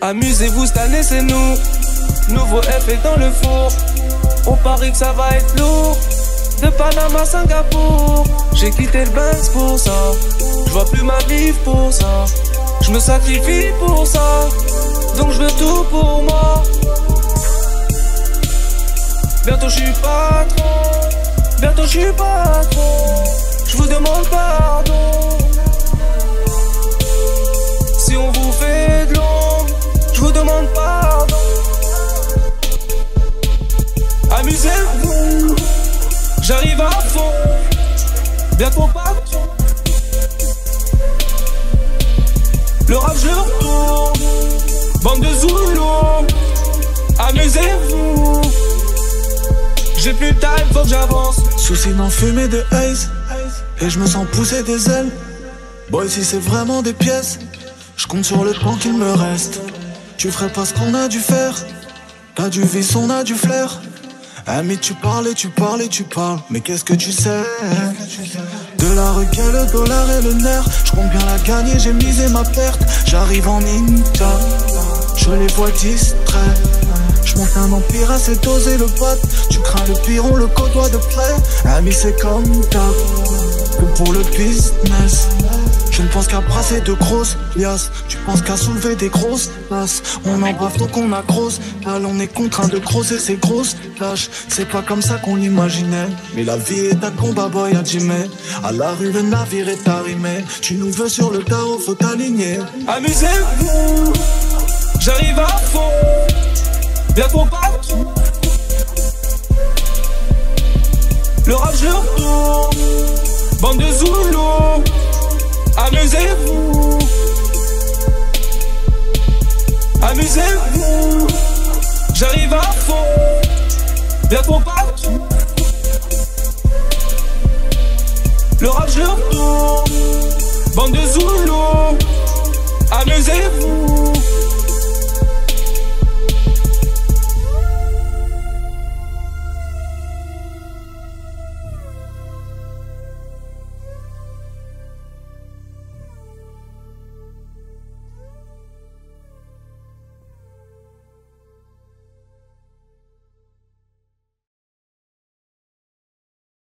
Amusez-vous cette année c'est nous. Nouveau F est dans le four. On parie que ça va être lourd. De Panama à Singapour. J'ai quitté le Benz pour ça. Je vois plus ma vie pour ça. Je me sacrifie pour ça. Donc je veux tout pour moi. Bientôt je suis patron. Bientôt je suis patron. Je vous demande pardon. Si on vous fait de l'ombre, je vous demande pardon. Amusez-vous, j'arrive à fond. Bientôt patron. Le rap je retourne. Bande de Zoulous, amusez-vous. J'ai plus de time, faut que j'avance. Souci d'en fumer de haze. Et je me sens pousser des ailes. Boy, si c'est vraiment des pièces, je compte sur le temps qu'il me reste. Tu ferais pas ce qu'on a dû faire. T'as du vice, on a du flair. Ami, tu parles et tu parles et tu parles. Mais qu'est-ce que tu sais? De la requête, le dollar et le nerf. Je compte bien la gagner, j'ai misé ma perte. J'arrive en ninja, je les vois distraits. Je monte un empire à cette oser le pote. Tu crains le pire, on le côtoie de près. Ami, c'est comme d'hab, que pour le business. Je ne pense qu'à brasser de grosses liasses. Tu penses qu'à soulever des grosses tasses. On en boive donc on a grosse dalle. On est contraint de creuser ces grosses tâches. C'est pas comme ça qu'on l'imaginait. Mais la vie est un combat, boy, à Jimmy. À la rue le navire est arrimé. Tu nous veux sur le tarot, faut t'aligner. Amusez-vous, j'arrive à fond. Bientôt patron. Le rap je retourne. Bande de Zoulous, amusez-vous. Amusez-vous, j'arrive à fond. Bientôt patron. Le rap je retourne. Bande de Zoulous, amusez-vous.